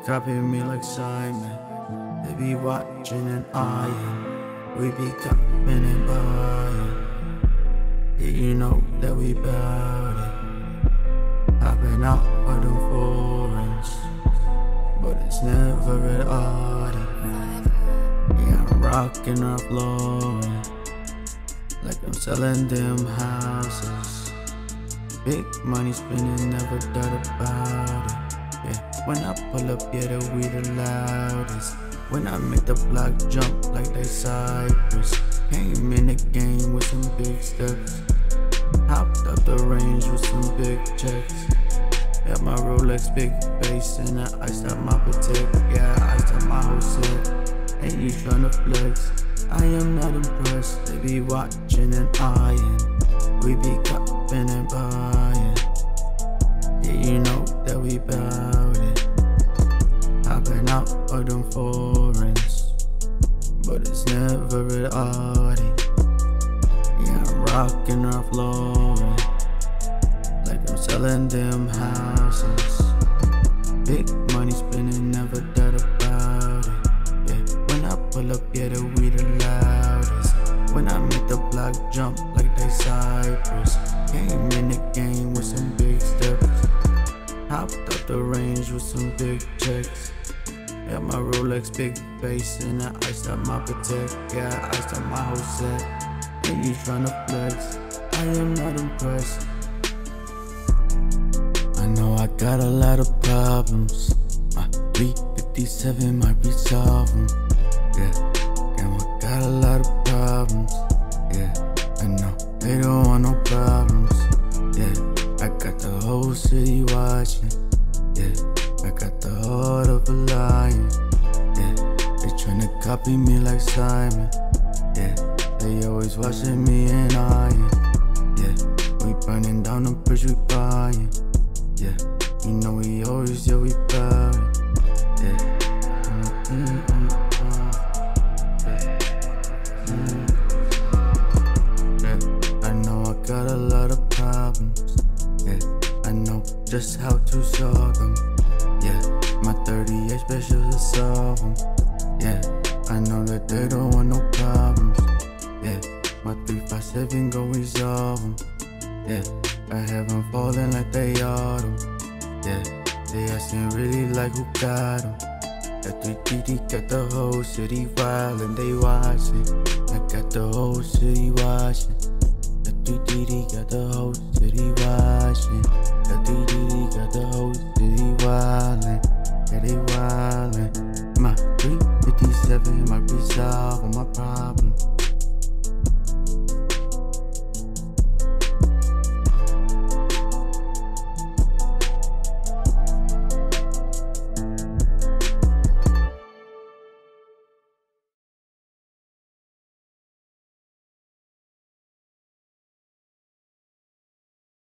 copying me like Simon. They be watching and eyeing. We be copying and buying. Yeah, you know that we bout it. Hopping out for them foreigns, but it's never at Audi. Yeah, I'm rocking off Lauren, like I'm selling them houses. Big money spending, never thought about it. Yeah, when I pull up, yeah, the we the loudest. When I make the block jump like they Cypress. Came in the game with some big steps. Hopped up the range with some big checks. Got my Rolex big face and I iced out my Patek. Yeah, I iced out my whole set. Ain't you tryna flex? I am not impressed. They be watching and eyeing. We be copping and buying. Yeah, you know that we bout it. Hopping out for them foreigns, but it's never at Audi. Yeah, I'm rocking off Lauren, like I'm selling them houses. Big money spending, never thought about it. Yeah, when I pull up, yeah, the we the loudest. When I make the block jump like they Cypress. Came in the game with some big steps. Hopped up the range with some big checks. Got my Rolex big face and I iced out my Patek. Yeah, I iced out my whole set. Ain't you tryna flex? I am not impressed. I know I got a lot of problems. My 357 might resolve them. Yeah, damn, I got a lot of problems. Yeah, I know they don't want no problems. Yeah, I got the whole city watching. Yeah, I got the heart of a lion. Yeah, they tryna copy me like Simon. Yeah, they always watching me and eyeing. Yeah, we burning down the bridge, we buying. Yeah, you know we always, yeah, we bout it. Yeah, yeah, I know I got a lot of problems. Yeah, I know just how to solve them. Yeah, my 38 specials to solve them. Yeah, I know that they don't want no problems. Yeah, my 357 gon' resolve them. Yeah, I have them falling like they autumn. Yeah, they asking really like who got them. L3DD got the whole city wild and they watching. I got the whole city watching. L3DD got the whole city watching. L3DD got the whole city wildin'. Yeah, they wildin'. My 357 might resolve 'em.